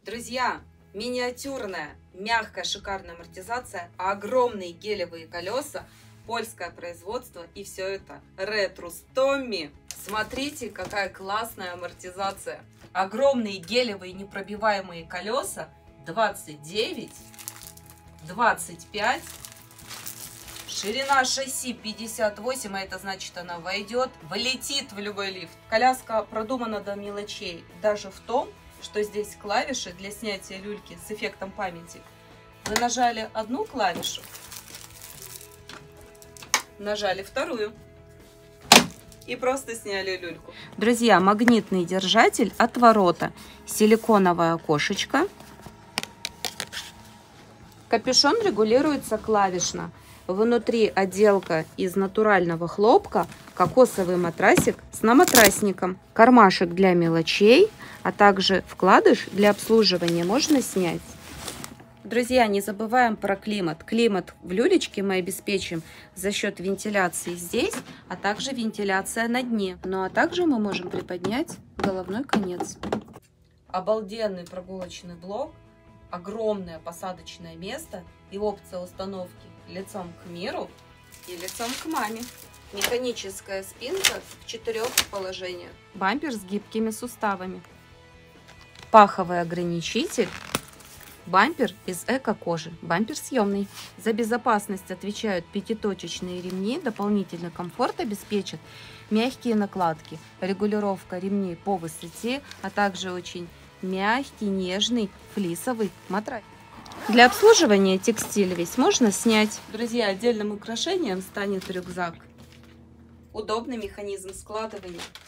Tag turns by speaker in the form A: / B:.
A: Друзья, миниатюрная, мягкая, шикарная амортизация, огромные гелевые колеса, польское производство, и все это Ретрус Томми. Смотрите, какая классная амортизация. Огромные гелевые непробиваемые колеса 29, 25, ширина шасси 58, а это значит, она войдет, влетит в любой лифт. Коляска продумана до мелочей, даже в том, что здесь клавиши для снятия люльки с эффектом памяти. Вы нажали одну клавишу, нажали вторую и просто сняли люльку. Друзья, магнитный держатель отворота, силиконовое окошечко. Капюшон регулируется клавишно. Внутри отделка из натурального хлопка, кокосовый матрасик с наматрасником, кармашек для мелочей, а также вкладыш для обслуживания можно снять. Друзья, не забываем про климат. Климат в люлечке мы обеспечим за счет вентиляции здесь, а также вентиляция на дне. Ну а также мы можем приподнять головной конец. Обалденный прогулочный блок, огромное посадочное место и опция установки лицом к миру и лицом к маме. Механическая спинка в 4 положениях. Бампер с гибкими суставами. Паховый ограничитель. Бампер из эко-кожи. Бампер съемный. За безопасность отвечают 5-точечные ремни. Дополнительный комфорт обеспечат мягкие накладки. Регулировка ремней по высоте, а также очень мягкий, нежный флисовый матрас. Для обслуживания текстиль весь можно снять. Друзья, отдельным украшением станет рюкзак. Удобный механизм складывания.